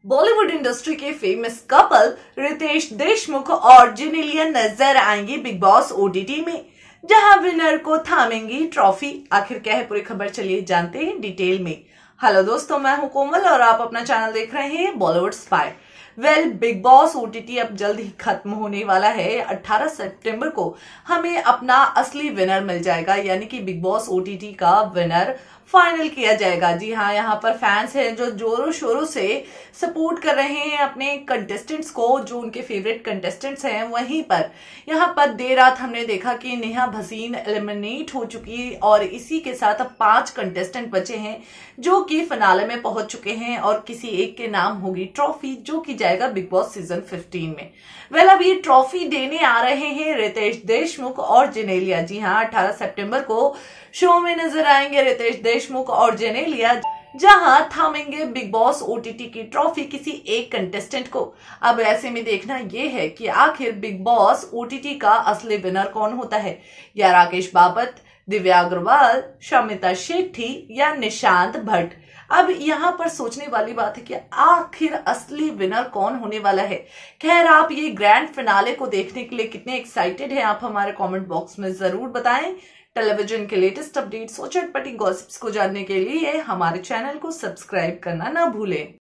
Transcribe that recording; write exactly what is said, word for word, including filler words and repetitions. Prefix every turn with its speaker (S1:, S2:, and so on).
S1: Bollywood industry के famous couple Riteish Deshmukh और जेनेलिया नजर आएंगे बिग बॉस ओटीटी में, जहां विनर को थामेंगी ट्रॉफी। आखिर क्या है पूरी खबर, चलिए जानते हैं डिटेल में। हेलो दोस्तों, मैं हूं कोमल और आप अपना चैनल देख रहे हैं Bollywood spy. Well Bigg Boss OTT अब जल्द ही खत्म होने वाला है। अठारह सितंबर को हमें अपना असली विनर मिल जाएगा, यानी कि बिग बॉस ओटीटी का विनर फाइनल किया जाएगा। जी हाँ, यहाँ पर फैंस हैं जो जोरों शोरों से सपोर्ट कर रहे हैं अपने कंटेस्टेंट्स को, जो उनके फेवरेट कंटेस्टेंट्स हैं। वहीं पर यहाँ पर देर रात हमने देखा कि नेहा भसीन एलिमिनेट हो चुकी और इसी के साथ अब पांच कंटेस्टेंट बचे हैं जो कि फिनाले में पहुंच चुके हैं और किसी एक के नाम होगी ट्रॉफी, जो की जाएगा बिग बॉस सीजन पंद्रह में। वेल अब ये ट्रॉफी देने आ रहे हैं रितेश देशमुख और जेनेलिया। जी हाँ, अठारह सितंबर को शो में नजर आएंगे रितेश देशमुख और जेनेलिया, जहां थामेंगे बिग बॉस ओटीटी की ट्रॉफी किसी एक कंटेस्टेंट को। अब ऐसे में देखना यह है कि आखिर बिग बॉस ओटीटी का असली विनर कौन होता है, या राकेश बाबत, दिव्या अग्रवाल, शमिता शेट्टी या निशांत भट्ट। अब यहाँ पर सोचने वाली बात है कि आखिर असली विनर कौन होने वाला है। खैर, आप ये ग्रैंड फिनाले को देखने के लिए कितने एक्साइटेड हैं, आप हमारे कमेंट बॉक्स में जरूर बताएं। टेलीविजन के लेटेस्ट अपडेट्स और चटपटी गॉसिप्स को जानने के लिए हमारे चैनल को सब्सक्राइब करना ना भूलें।